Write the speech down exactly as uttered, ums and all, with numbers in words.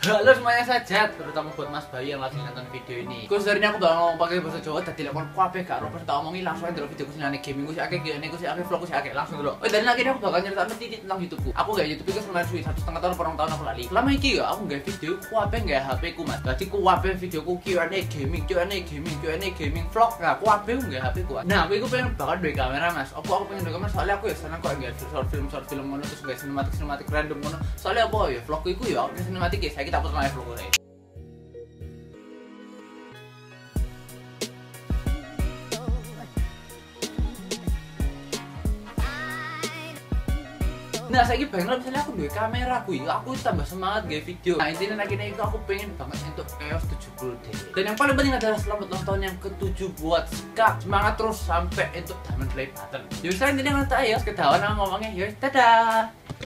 Halo semuanya saja, terutama buat Mas Bayu yang lagi nonton video ini. Khususnya aku bakal ngomong pakai bahasa Jawa, tadi lekon kabeh gak ero tak omongi langsung aja dulu video kusinane gaming ku sik akeh gene ku sik akeh vlog ku sik akeh langsung dulu. Oh dan lagi aku bakal nyeritain titik tentang YouTubeku. Aku gak YouTube ku sebenarnya suwi satu setengah tahun porong tahun aku lali. Lama iki ya aku gak video kabeh gak H P ku Mas. Dadi ku kabeh videoku Q and A gaming, Q and A gaming, Q and A gaming vlog gak kabeh gak H P ku. Nah, aku iku pengen bakal duwe kamera Mas. Apa aku pengen duwe kamera soalnya aku ya seneng kok gak short film short film ngono terus gak sinematik sinematik random ngono. Soalnya apa ya vlogku iku ya aku sinematik ya saiki tak puter live vlog. Nah, saya pengen misalnya aku duwe kamera aku, aku tambah semangat gaya video. Nah, intinya akhirnya itu aku pengen banget untuk E O S tujuh puluh D. Dan yang paling penting adalah selamat ulang tahun yang ketujuh buat Ska. Semangat terus sampai untuk diamond play button. Yuk, saya intinya nonton E O S kedawan ngomongnya, yuk, dadah.